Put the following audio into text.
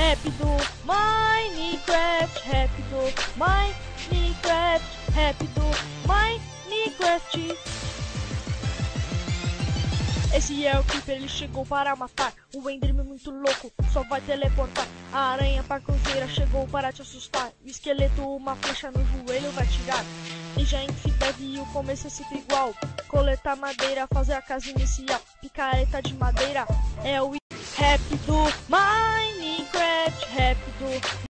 rápido, Minecraft, rápido, Minecraft, rápido, Minecraft. Esse é o Creeper, ele chegou para matar. O Enderman muito louco, só vai teleportar. A aranha parkourzeira chegou para te assustar. O esqueleto, uma flecha no joelho vai tirar. E já em Fideve e o começo é sempre igual. Coletar madeira, fazer a casa inicial. Picareta de madeira é o rápido, Minecraft, rápido.